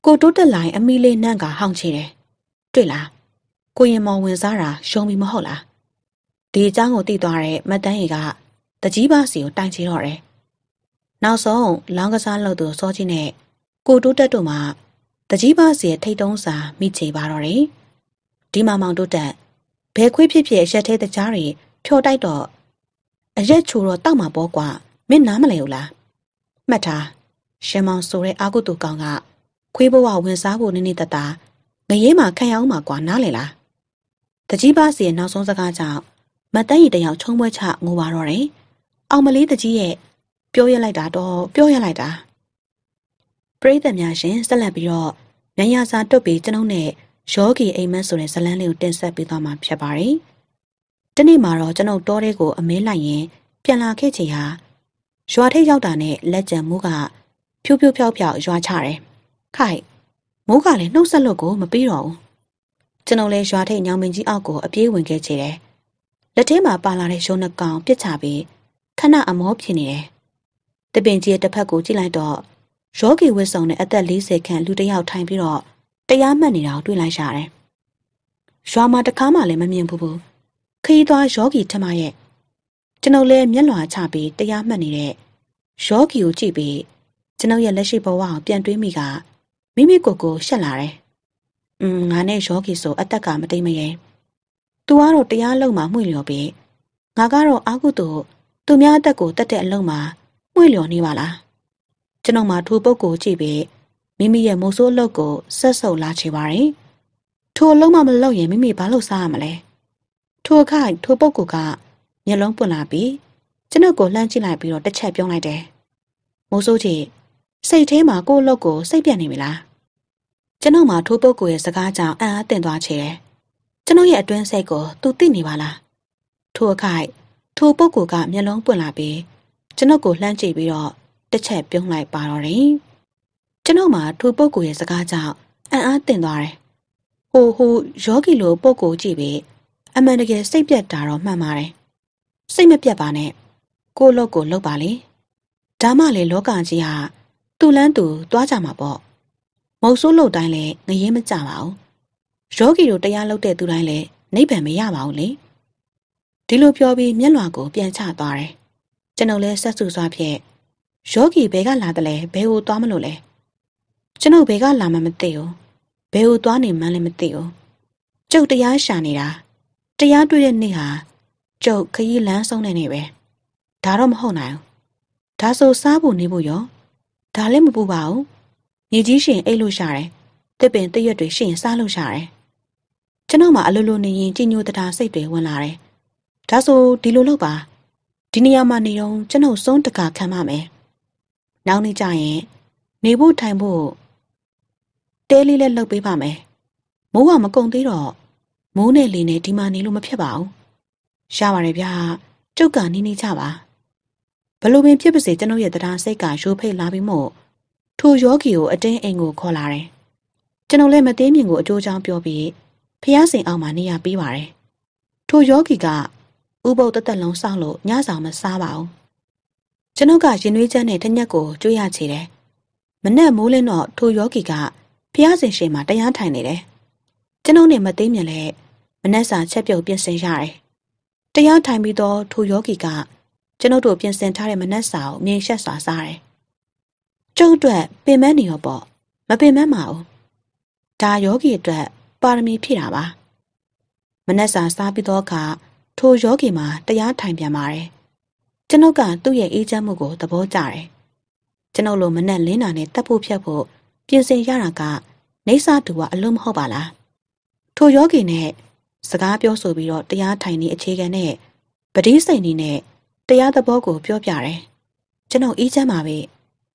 ကိုတိုးတက်လိုက်အမီလေးနန့်ကဟောင်းချတယ်တွေ့လားကိုရင်မောင်ဝင်စားတာရှုံးပြီမဟုတ်လားဒီအကြောင်းကိုသိသွားတဲ့မတ်တန်းရီကတကြီးပါစီကိုတိုင်ချတော့တယ်နောက်ဆုံးလောင်းကစားလို့သူစောကြီးနဲ့ကိုတိုးတက်တို့မှတကြီးပါစီရဲ့ထိတ်တုံးစာမိချေပါတော့တယ်ဒီမှာမောင်တိုးတက်ဘဲခွေးဖြစ်ဖြစ်ရက်သေးတကြားတွေဖြော်တိုက်တော့အရက်ချိုတော့တောက်မှာပေါ့ကွာမင်းနားမလဲဘူးလားမှတ်ထားရှင်မောင်ဆိုတဲ့အာကုတူကောင်ကခွေးဘဝဝင်စားဖို့နည်းနည်းတတာငရဲမှာခံရအောင်မှာကွာနားလေလားတကြီးပါစီရဲ့နောက်ဆုံးစကားကြောင့်မတ်တန်းရီတယောက်ချုံပွဲချငိုပါတော့တယ်အောင်မလေးတကြီးရဲ့ပြောရလိုက်တာတော့ပြောရလိုက်တာပရိသတ်များရှင်ဆက်လက်ပြီးတော့ညညာစာတွတ်ပြီးကျွန်ုပ်နဲ့ရောဂီအိမ်မက်ဆိုတဲ့ဇလန်းလေးကိုတင်ဆက်ပေးသွားမှာဖြစ်ပါတယ်ဒီနေ့မှာတော့ကျွန်ုပ်တောထဲကိုအမဲလိုက်ရင်ပြန်လာခဲ့ချေဟာရွာထိပ်ရောက်တာနဲ့လက်ကျန်မိုးကဖြူးဖြူးဖြောက်ဖြောက်ရွာချတယ်ခိုင်မိုးကလည်းနှုတ်ဆက်လို့ကိုမပြီးတော့ဘူးကျွန်ုပ်လည်းရွာထိပ်ညောင်မင်းကြီးအောက်ကိုအပြေးဝင်ခဲ့ချေတယ်လက်ထဲမှာပါလာတဲ့ရုံးနှကောင်ပြစ်ချပြီးခဏအမောဖြစ်နေတယ်တပင်ကြီးတစ်ဖက်ကိုကြည့်လိုက်တော့ရောဂီဝစ်ဆောင်တဲ့အသက်40ခန့်လူတစ်ယောက်ထိုင်ပြီးတော့တရားမှတ်နေတာကိုတွေ့လိုက်ရတယ်ရွာမှာတခါမှလည်းမမြင်ဘူးခရီးသွားရောဂီထမရဲ့ကျွန်ုပ်လည်းမျက်လွှာချပြီးတရားမှတ်နေတဲ့ရောဂီကိုကြည့်ပြီးကျွန်ုပ်ရဲ့လက်ရှိဘဝကိုပြန်တွေးမိကမိမိကိုယ်ကိုရှက်လာတယ်ငါနဲ့ရောဂီဆိုအသက်ကမတိမ်မရဲသူကတော့တရားလုံးမှာမှွေလျော်ပြီးငါကတော့အာကုတူသူများအသက်ကိုတတ်တဲ့အလုံးမှာမှွေလျော်နေပါလားကျွန်တော်မှထိုပုဂ္ဂိုလ်ကြည့်ပြီးမိမိရဲ့မိုးဆိုးအလုပ်ကိုဆက်ဆုပ်လာချေပါတယ်ထိုအလုံးမမလုပ်ရင်မိမိဘာလို့စားရမလဲထိုအခါထိုပုဂ္ဂိုလ်ကမျက်လုံးပွင့်လာပြီးကျွန်တော်ကိုလှမ်းကြည့်လိုက်ပြီးတော့တစ်ချက်ပြုံးလိုက်တယ်မိုးဆိုးကြီးစိတ်ထဲမှာကိုယ့်အလုပ်ကိုစိတ်ပြတ်နေပြီလားကျွန်တော်မှထိုပုဂ္ဂိုလ်ရဲ့စကားကြောင့်အံ့အားသင့်သွားချေတယ်ကျွန်တော်ရဲ့အတွင်းစိတ်ကိုသူသိနေပါလားထိုအခါထိုပုဂ္ဂိုလ်ကမျက်လုံးပွင့်လာပြီးကျွန်တော်ကိုလှမ်းကြည့်ပြီးတော့တစ်ချက်ပြုံးလိုက်ပါတော့တယ်ကျွန်တော်မှထိုပုဂ္ဂိုလ်ရဲ့စကားကြောင့်အံ့အားသင့်သွားတယ်ဟိုယောဂီလိုပုဂ္ဂိုလ်ကြည့်ပြီးအမှန်တကယ်စိတ်ပြတ်တာတော့မှန်ပါတယ်စိတ်မပြတ်ပါနဲ့ကိုယ့်လုပ်ကိုလုပ်ပါလေဒါမှလေလောကကြီးဟာသူ့လန်းသူသွားကြမှာပေါ့မုတ်ဆိုးလို့တိုင်းလဲငရဲမကြပါဘူးယောဂီတို့တရားလုပ်တဲ့သူတိုင်းလဲနိဗ္ဗာန်မရပါဘူးလေဒီလိုပြောပြီးမျက်လွှာကိုပြန်ချသွားတယ်ကျွန်ုပ်လဲဆက်စုစွာဖြင့်ယောဂီဘဲကလာတယ်လဲဘဲကိုသွားမလို့လဲကျွန်ုပ်ဘဲကလာမှမသိဘူးဘဲကိုသွားနေမှန်းလည်းမသိဘူးကျုပ်တရားရှာနေတာတရားတွေ့တဲ့နေ့ဟာကျုပ်ခရီးလမ်းဆုံးတဲ့နေ့ပဲဒါတော့မဟုတ်နိုင်ဘူးဒါဆိုစားဖို့နေဖို့ရောဒါလည်းမပူပါဘူးညီကြီးရှင်အိတ်လို့ရှာတယ်တစ်ပင်တရွတ်တွေရှင်စားလို့ရှာတယ်ကျွန်တော်မှအလိုလိုနေရင်ကြည်ညိုတတာစိတ်တွေဝင်လာတယ်ဒါဆိုဒီလိုလုပ်ပါဒီနေရာမှာနေတော့ကျွန်တော်ဆုံးတကာခံပါမယ်နောက်နေ့ကျရင်နေဖို့ထိုင်ဖို့တဲလေးလည်းလှုပ်ပေးပါမယ်မိုးကမကုန်သေးတော့မိုးနဲ့လေနဲ့ဒီမှာနေလို့မဖြစ်ပါဘူးရပါတယ်ဗျာကျုပ်ကနီးနီးချပါဘလို့ပင်ဖြစ်ပါစေကျွန်တော်ရဲ့တရားစိတ်ကရိုးဖိတ်လာပြီးမို့ထိုယောဂီကိုအတင်းအိမ်ကိုခေါ်လာတယ်ကျွန်တော်လည်းမသေးမြင်ကိုအကျိုးချောင်းပြောပြီးဖျားစင်အောင်မှာနေရပေးပါတယ်ထိုယောဂီကဥပုပ်တသက်လုံးစောင့်လို့ညဆောင်မစားပါဘူးကျွန်ုပ်ကရင်နွေးချမ်းနဲ့တညက်ကိုကြွေးရချေတယ်မနဲ့မိုးလင်းတော့ထိုယောဂီကဖျားစင်ရှိမှာတရားထိုင်နေတယ်ကျွန်ုပ်နဲ့မသေးမြင်လဲမနဲ့စာချက်ပြုတ်ပြင်ဆင်ရတယ်တရားထိုင်ပြီးတော့ထိုယောဂီကကျွန်ုပ်တို့ပြင်ဆင်ထားတဲ့မနဲ့စာကိုမြင်ရှက်စွာစားတယ်ကျုပ်အတွက်ပင်မနေရောပေါ့မပင်မမအောင်ဒါယောဂီအတွက်ပါရမီဖြည့်တာပါမနဲ့စာစားပြီးတော့အခါထိုယောဂီမှာတရားထိုင်ပြန်ပါတယ်ကျွန်ုပ်ကသူ့ရဲ့အေးချမ်းမှုကိုသဘောကျတယ်ကျွန်ုပ်လိုမနဲ့လင်းတာနဲ့တက်ဖို့ဖြတ်ဖို့ပြင်ဆင်ရတာကနေစာတူကအလုံးမဟုတ်ပါလားထိုယောဂီနဲ့စကားပြောဆိုပြီးတော့တရားထိုင်နေအခြေခံနဲ့ပဋိစိန်နေနဲ့တရားသဘောကိုပြောပြတယ်ကျွန်ုပ်အေးချမ်းပါပဲ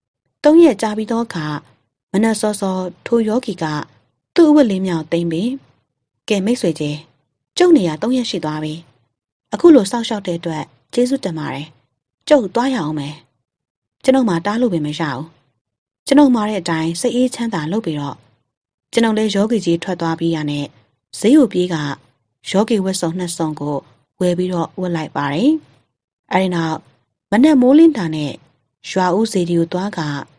3 ရက်ကြာပြီးတော့အခါမနက်စောစောထိုယောဂီကသူ့အဝတ်လေးမြောက်သိမ့်ပြီးကဲမိတ်ဆွေကြီးကျုပ်နေရ3 ရက်ရှိသွားပြီအခုလိုစောက်ရှောက်တဲ့အတွက်ကျေးဇူးတင်ပါတယ်ကျုပ်သွားရအောင်မယ်ကျွန်ုပ်မှတားလို့ပဲမရဘူးကျွန်ုပ်မှာတဲ့အတိုင်းစိတ်အေးချမ်းသာလုပ်ပြီးတော့ကျွန်ုပ်လည်းယောဂီကြီးထွက်သွားပြီးရနဲ့ဈေးကိုပြေးကယောဂီဝတ်စုံ2 စုံကိုဝယ်ပြီးတော့ဝတ်လိုက်ပါတယ်အဲဒီနောက်မနက်မိုးလင်းတာနဲ့ရွာဦးစီဒီကိုသွားက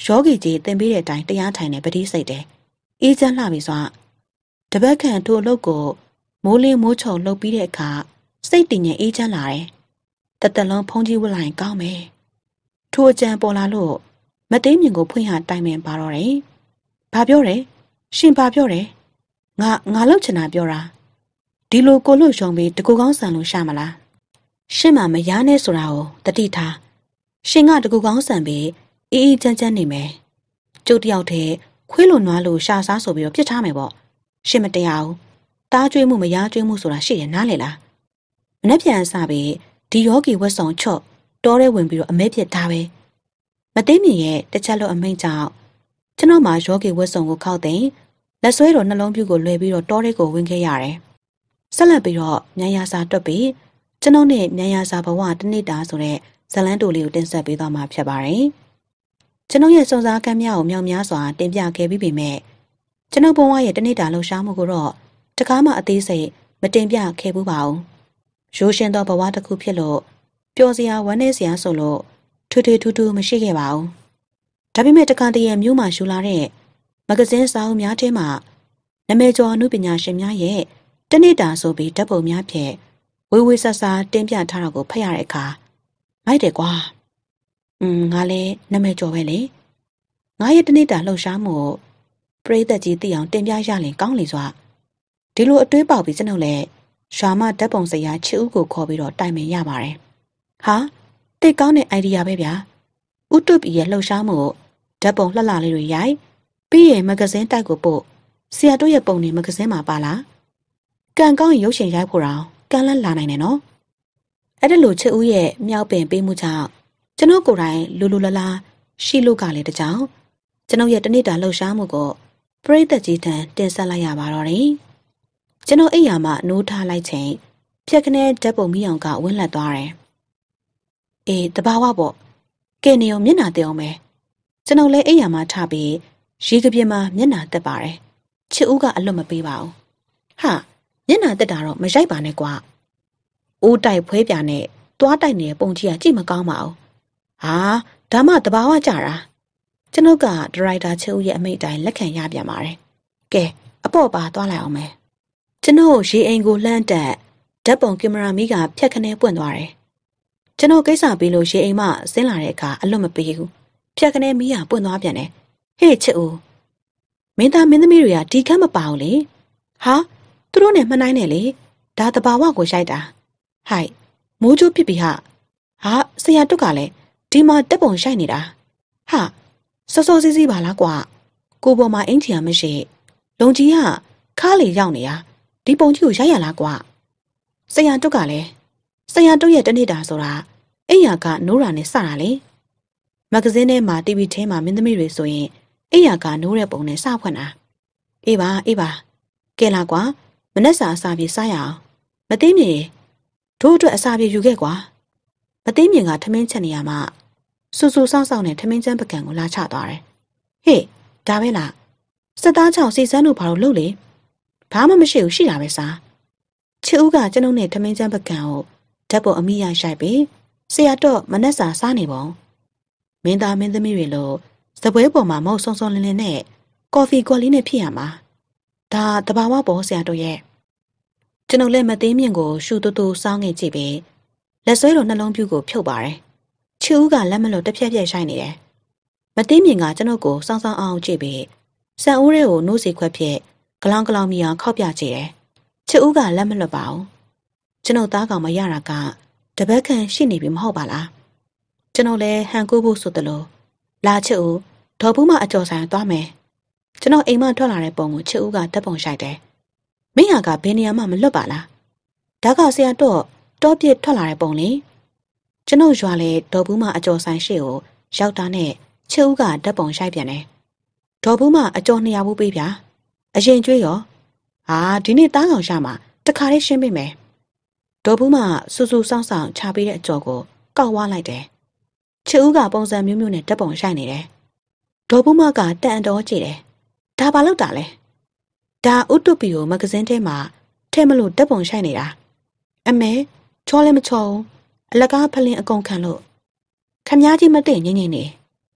ရောဂီကြီးတင်ပေးတဲ့အတိုင်းတရားထိုင်နေပတိစိတ်တယ်အေးချမ်းလှပြီစွာတပတ်ခန့်ထိုအလုပ်ကိုမိုးလင်းမိုးချုံလှုပ်ပြီးတဲ့အခါစိတ်တည်ငြိမ်အေးချမ်းလာတယ်တသက်လုံးဖုံးကြီးဝတ်လိုက်ကောင်းမယ်ထိုအကြံပေါ်လာလို့မသိမြင်ကိုဖွင့်ဟတိုင်ပင်ပါတော့တယ်ဘာပြောတယ်ရှင်ဘာပြောတယ်ငါလောက်ချင်တာပြောတာဒီလိုကိုလို့ရှုံပြီးတကူကောင်းဆန်လို့ရှာမလားရှင်မမရနဲ့ဆိုတာကိုတတိထားရှင်ကတကူကောင်းဆန်ပြီးအေးအေးချမ်းချမ်းနေမယ်ကျုပ်တယောက်တည်းခွေးလိုနွားလိုရှာစားဆိုပြီးတော့ပြစ်ထားမယ်ပေါ့ရှင်မတရားဘူးတားကျွေးမှုမရကျွေးမှုဆိုတာရှိတယ်နားလေလားမနှက်ပြန်စပြီးဒီယောဂီဝတ်ဆောင်ချော့တောထဲဝင်ပြီးတော့အမဲပြစ်ထားပဲမသိမြင်ရဲ့တစ်ချက်လို့အမိန့်ကြောင့်ကျွန်တော်မှယောဂီဝတ်ဆောင်ကိုခောက်သိမ်းလက်ဆွဲတော်နှလုံးပြူကိုလွှဲပြီးတော့တောထဲကိုဝင်ခဲ့ရတယ်ဆက်လက်ပြီးတော့မြန်ယာစာတွက်ပြီးကျွန်တော်နဲ့မြန်ယာစာဘဝတစ်နေ့တာဆိုတဲ့ဇလန်းတိုလေးကိုတင်ဆက်ပေးသွားမှာဖြစ်ပါတယ်ကျွန်တော်ရဲ့စုံစားကမ်းများကိုမြောက်များစွာတင်ပြခဲ့ပြီးပေမဲ့ကျွန်တော်ဘဝရဲ့တစ်နေ့တာလှူရှားမှုကိုတော့တကားမှအသေးစိတ်မတင်ပြခဲ့ဘူးပါဘူးရိုးရှင်းသောဘဝတစ်ခုဖြစ်လို့ပျော်စရာဝမ်းနည်းစရာဆိုလို့ထူးထူးမရှိခဲ့ပါဘူးဒါပေမဲ့တခါတည်းရဲ့မြို့မှာရှူလာတဲ့မဂဇင်းစာအုပ်များထဲမှာနာမည်ကျော်အမှုပညာရှင်များရဲ့တနေ့တာဆိုပြီးဓာတ်ပုံများဖြင့်ဝေဝေဆဆတင်ပြထားတာကိုဖတ်ရတဲ့အခါမိုက်တယ်ကွာငါလည်းနာမည်ကျော်ပဲလေငါရဲ့တနေ့တာလှုပ်ရှားမှုပရိသတ်ကြီးသိအောင်တင်ပြရရင်ကောင်းလေစွာဒီလိုအတွေးပေါက်ပြီးကျွန်တော်လည်းရွာမဓာတ်ပုံစရာချစ်ဦးကိုခေါ်ပြီးတော့တိုင်ပင်ရပါတယ်ဟာတိတ်ကောင်းတဲ့ idea ပဲဗျာဥတုပီရဲ့လှုပ်ရှားမှုဓာတ်ပုံလှလှလေးတွေရိုက်ပြီးရင်မဂဇင်းတိုက်ကိုပို့ဆရာတို့ရဲ့ပုံတွေမဂဇင်းမှာပါလားကန်ကောင်းရင်ရုပ်ရှင်ရိုက်ဖို့တော့ကန်လန်းလာနိုင်တယ်နော်အဲ့ဒါလိုချစ်ဦးရဲ့မြောက်ပင်ပေးမှုကြောင့်ကျွန်တော်ကိုယ်တိုင်လူလလားရှိလို့ကလည်းတကြောင်ကျွန်တော်ရဲ့တနေ့တာလှုပ်ရှားမှုကိုပရိသတ်ကြီးထံတင်ဆက်လိုက်ရပါတော့တယ်ကျွန်တော်အိမ်ယာမှာနိုးထားလိုက်ချိန်ဖြက်ခနဲဓာတ်ပုံမိအောင်ကဝင်းလက်သွားတယ်အေးတဘာဝပေါ့ကဲနေအောင်မျက်နှာတက်အောင်ပဲကျွန်တော်လည်းအိမ်ယာမှာထားပြီးရေကပြင်းမှာမျက်နှာတက်ပါတယ်ချစ်ဦးကအလွတ်မပေးပါဘူးဟာမျက်နှာတက်တာတော့မရိုက်ပါနဲ့ကွာအိုးတိုက်ဖွဲပြနဲ့တွားတိုက်နေတဲ့ပုံကြီးကကြည့်မကောင်းပါဘူးဟာဒါမှတဘာဝကြတာကျွန်ုပ်ကဒရိုက်တာချစ်ဦးရဲ့အမိန့်တိုင်းလက်ခံရပြန်ပါတယ်ကဲအပေါ့ပါသွားလိုက်အောင်မယ်ကျွန်တော်ရေအိမ်ကိုလှမ်းတက်ဓာတ်ပုံကင်မရာမီးကဖြတ်ခနဲပွင့်သွားတယ်ကျွန်တော်ကိစ္စပြီးလို့ရေအိမ်မှဆင်းလာတဲ့အခါအလွတ်မပေးဘူးဖြတ်ခနဲမီးကပွင့်သွားပြန်တယ်ဟေ့ချစ်ဦးမင်းသားမင်းသမီးတွေကဒီကမ်းမပါဘူးလေဟာသူတို့နဲ့မှန်းနိုင်တယ်လေဒါတဘာဝကိုရိုက်တာဟိုက်မိုးချိုးဖြစ်ပြီဟာဆရာတုတ်ကလည်းဒီမှာတက်ပုံရိုက်နေတာဟာစောစောစီးစီးပါလားကွာကိုပေါ်မှာအင်ချီရမရှိလုံကြီးကခါးလေရောက်နေတာဒီပုံကြီးကိုရိုက်ရလားကွာဆရာတုတ်ကလည်းဆရာတုတ်ရဲ့တနေ့တာဆိုတာအိယာကနိုးရာနဲ့စတာလေမဂဇင်းထဲမှာ TV ထဲမှာမင်းသမီးတွေဆိုရင်အိယာကနိုးတဲ့ပုံနဲ့စဖွင့်တာအေးပါကဲလာကွာမနေ့စာအစာပြေစားရအောင်မသိမြင်တို့အတွက်အစာပြေယူခဲ့ကွာမသိမြင်ကထမင်းချက်နေရမှာဆူဆူဆောင်းဆောင်းနဲ့ထမင်းချမ်းပကံကိုလာချသွားတယ်ဟေ့ဒါပဲလားစက်သားချောင်စီစန်းတို့ဘာလို့လုပ်လေဘာမှမရှိဘူးရှိတာပဲစားချစ်ဦးကကျွန်ုပ်နဲ့ထမင်းချမ်းပကံကိုဓာတ်ပုံအမိရရှိုက်ပြီးဆရာတော့မနေ့စာစားနေပုံမင်းသားမင်းသမီးတွေလို့စပွဲပေါ်မှာမဟုတ်ဆုံဆုံလင်းလင်းနဲ့ကော်ဖီကော်လေးနဲ့ဖြစ်ရမှာဒါတဘာဝပေါ်ဆရာတို့ရဲ့ကျွန်ုပ်လည်းမသိမြင့်ကိုရှူတူတူစောင်းငင်ကြည့်ပြီးလက်ဆွဲတော်နှလုံးပြူကိုဖြုတ်ပါတယ်ချူဦးကလက်မလို့တစ်ဖြက်ဖြက်ရှိုင်းနေတယ်မသိမြင့်ကကျွန်ုပ်ကိုစောင်းစောင်းအောင်ကြည့်ပြီးဆန်ဦးရဲကိုနိုးစီခွက်ဖြက်ဂလောင်းဂလောင်းမြအောင်ခောက်ပြကြည့်တယ်ချူဦးကလက်မလွတ်ပါဘူးကျွန်ုပ်သားကောင်မရတာကတပတ်ခန့်ရှိနေပြီမဟုတ်ပါလားကျွန်ုပ်လည်းဟန်ကိုဖို့ဆိုသလိုလာချစ်ဦးဒေါ်ဘူးမအကျော်ဆိုင်သွားမယ်ကျွန်တော်အိမ်မထွက်လာတဲ့ပုံကိုချစ်ဦးကဓာတ်ပုံရိုက်တယ်မင်းဟာကဘယ်နေရာမှမလွတ်ပါလားဒါကဆရာတော့တောပြစ်ထွက်လာတဲ့ပုံလေကျွန်ုပ်ရွာလေဒေါ်ဘူးမအကျော်ဆိုင်ရှေ့ကိုရောက်တာနဲ့ချစ်ဦးကဓာတ်ပုံရိုက်ပြန်တယ်ဒေါ်ဘူးမအကျော်200ဘူးပေးဗျာအရင်ကျွေးရောဒီနေ့သားကောင်ရမှာတခါလေးရှင်းပေးမယ်ဒေါ်ဘူးမဆူဆူဆောင်းဆောင်းချပေးတဲ့အကျော်ကိုကောက်ဝါလိုက်တယ်ချစ်ဦးကပုံစံမျိုးမျိုးနဲ့ဓာတ်ပုံရိုက်နေတယ်ဒေါ်ဘူးမကတန်တော်ကြည့်တယ်ဒါဘာလို့တာလဲဒါဥတုပီကိုမဂဇင်းထဲမှာထဲမလို့ဓာတ်ပုံရိုက်နေတာအမဲချောလည်းမချောဘူးအလကားဖလင်းအကုန်ခံလို့ခမည်းကြီးမသိငိမ့်ငိမ့်နေ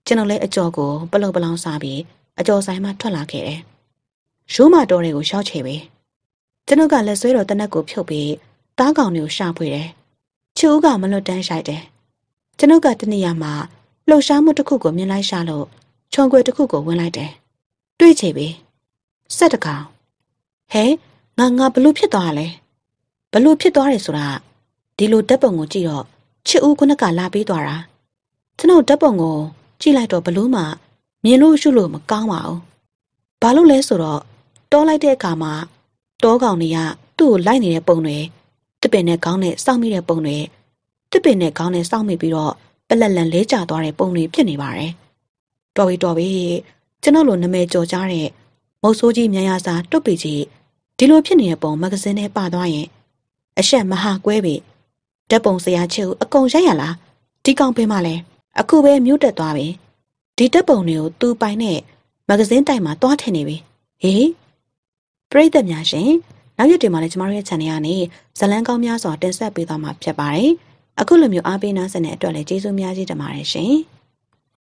ကျွန်တော်လည်းအကြော်ကိုပလုံပလောင်စားပြီးအကြော်ဆိုင်မှထွက်လာခဲ့တယ်။ရိုးမတော်တွေကိုရှောက်ချေပြီ။ကျွန်တော်ကလက်ဆွဲတော်တနက်ကိုဖြုတ်ပြီးတားကောင်တွေကိုရှာဖွေတယ်။ချူဦးကမလွတ်တမ်းရှိုက်တယ်။ကျွန်တော်ကတနေ့ရမှာလှုပ်ရှားမှုတစ်ခုကိုမြင်လိုက်ရှာလို့ခြုံခွေတစ်ခုကိုဝင်လိုက်တယ်။တွေးချေပြီ။ဆက်တကောင်ဟဲငါဘလို့ဖြစ်သွားလဲ။ဘလို့ဖြစ်သွားတယ်ဆိုတာဒီလိုဓာတ်ပုံကိုကြည့်တော့ချစ်ဦးခုနကလာပေးသွားတာကျွန်တော်ဓာတ်ပုံကိုကြည့်လိုက်တော့ဘလို့မှမြင်လို့ရှုလို့မကောင်းပါဘူးဘာလို့လဲဆိုတော့တောလိုက်တဲ့အခါမှာတောကောင်တွေကသူ့ကိုလိုက်နေတဲ့ပုံတွေတစ်ပင်နဲ့ခေါင်းနဲ့စောင့်မိတဲ့ပုံတွေတစ်ပင်နဲ့ခေါင်းနဲ့စောင့်မိပြီးတော့ပလက်လန်လဲကျသွားတဲ့ပုံတွေဖြစ်နေပါတယ်တော်ပြီကျွန်တော်လိုနာမည်ကျော်ကြားတဲ့မုတ်ဆိုးကြီးမြန်ရစာတွတ်ပေကြီးဒီလိုဖြစ်နေတဲ့ပုံမဂဇင်းထဲပါသွားရင်အဆက်မဟာကွဲပြီဓာတ်ပုံဆရာချစ်ကိုအကုန်ရိုက်ရလားဒီကောင်ပင်မလဲအခုပဲမြို့တက်သွားပြီဒီဓာတ်ပုံတွေကိုသူပိုင်နဲ့မဂဇင်းတိုက်မှာတွားထင်နေပြီဟေးပရိသတ်များရှင်နောက်ရက်တွေမှာလည်းကျမတို့ရဲ့ channel ကနေဇလန်းကောင်းများစွာတင်ဆက်ပေးသွားမှာဖြစ်ပါတယ်အခုလိုမျိုးအားပေးနားဆင်တဲ့အတွက်လည်းကျေးဇူးများကြီးတင်ပါတယ်ရှင်